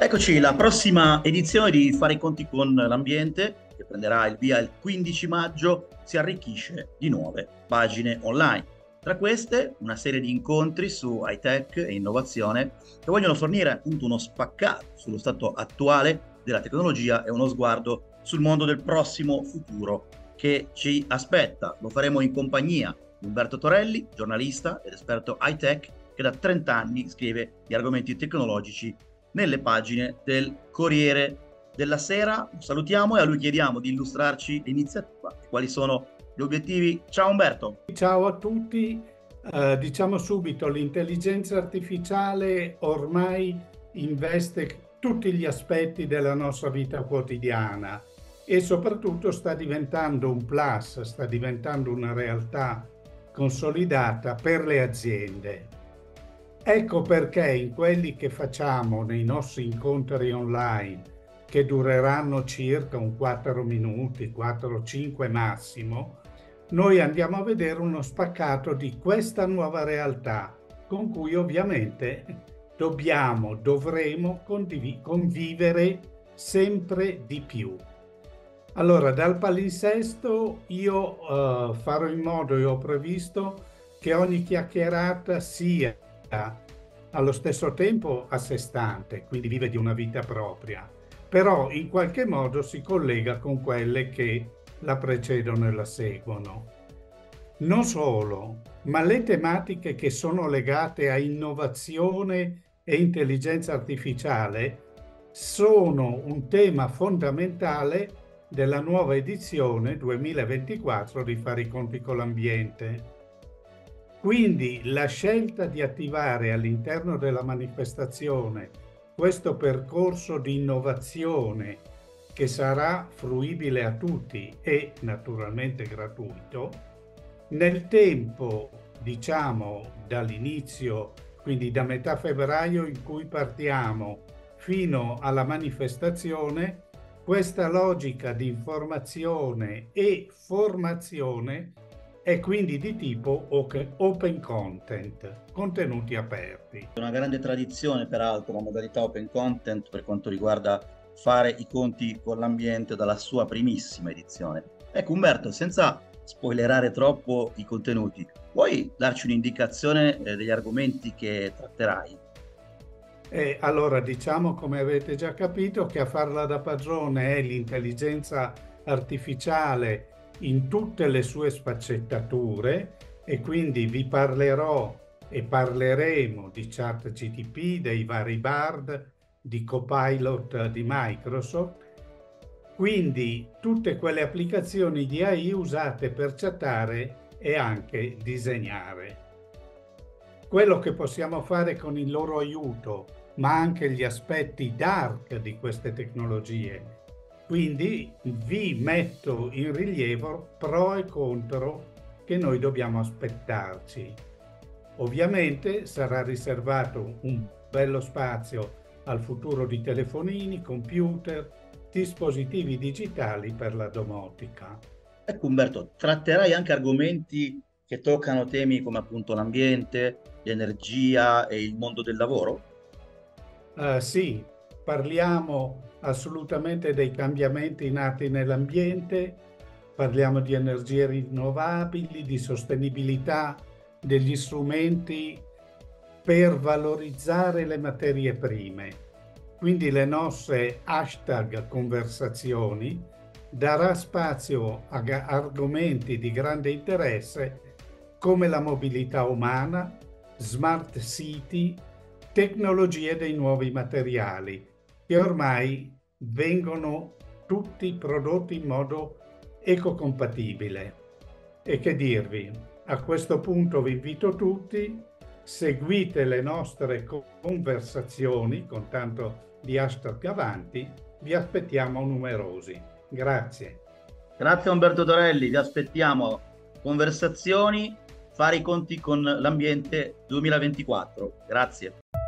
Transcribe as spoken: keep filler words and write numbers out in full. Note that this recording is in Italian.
Eccoci, la prossima edizione di Fare i conti con l'ambiente, che prenderà il via il quindici maggio, si arricchisce di nuove pagine online. Tra queste, una serie di incontri su high-tech e innovazione che vogliono fornire appunto uno spaccato sullo stato attuale della tecnologia e uno sguardo sul mondo del prossimo futuro che ci aspetta. Lo faremo in compagnia di Umberto Torelli, giornalista ed esperto high-tech, che da trenta anni scrive di argomenti tecnologici nelle pagine del Corriere della Sera. Lo salutiamo e a lui chiediamo di illustrarci l'iniziativa e quali sono gli obiettivi. Ciao Umberto. Ciao a tutti. Eh, diciamo subito, l'intelligenza artificiale ormai investe tutti gli aspetti della nostra vita quotidiana e soprattutto sta diventando un plus, sta diventando una realtà consolidata per le aziende. Ecco perché in quelli che facciamo nei nostri incontri online, che dureranno circa un quattro minuti, quattro cinque massimo, noi andiamo a vedere uno spaccato di questa nuova realtà con cui ovviamente dobbiamo, dovremo convivere sempre di più. Allora, dal palinsesto io uh, farò in modo e ho previsto che ogni chiacchierata sia allo stesso tempo a sé stante, quindi vive di una vita propria, però in qualche modo si collega con quelle che la precedono e la seguono. Non solo, ma le tematiche che sono legate a innovazione e intelligenza artificiale sono un tema fondamentale della nuova edizione duemilaventiquattro di Fare i conti con l'ambiente. Quindi la scelta di attivare all'interno della manifestazione questo percorso di innovazione che sarà fruibile a tutti e naturalmente gratuito, nel tempo, diciamo, dall'inizio, quindi da metà febbraio in cui partiamo fino alla manifestazione, questa logica di informazione e formazione è quindi di tipo open content, contenuti aperti. Una grande tradizione, peraltro, la modalità open content per quanto riguarda Fare i conti con l'ambiente dalla sua primissima edizione. Ecco Umberto, senza spoilerare troppo i contenuti, vuoi darci un'indicazione eh, degli argomenti che tratterai? E allora diciamo, come avete già capito, che a farla da padrone è l'intelligenza artificiale in tutte le sue sfaccettature, e quindi vi parlerò e parleremo di ChatGPT, dei vari Bard, di Copilot di Microsoft, quindi tutte quelle applicazioni di A I usate per chattare e anche disegnare. Quello che possiamo fare con il loro aiuto, ma anche gli aspetti dark di queste tecnologie. Quindi vi metto in rilievo pro e contro che noi dobbiamo aspettarci. Ovviamente sarà riservato un bello spazio al futuro di telefonini, computer, dispositivi digitali per la domotica. Ecco Umberto, tratterai anche argomenti che toccano temi come appunto l'ambiente, l'energia e il mondo del lavoro? Uh, sì, parliamo assolutamente dei cambiamenti nati nell'ambiente, parliamo di energie rinnovabili, di sostenibilità degli strumenti per valorizzare le materie prime. Quindi le nostre hashtag conversazioni darà spazio a argomenti di grande interesse come la mobilità umana, smart city, tecnologie dei nuovi materiali, che ormai vengono tutti prodotti in modo ecocompatibile. E che dirvi, a questo punto vi invito tutti, seguite le nostre conversazioni con tanto di hashtag avanti, vi aspettiamo numerosi. Grazie. Grazie Umberto Torelli, vi aspettiamo. Conversazioni, Fare i conti con l'ambiente duemilaventiquattro. Grazie.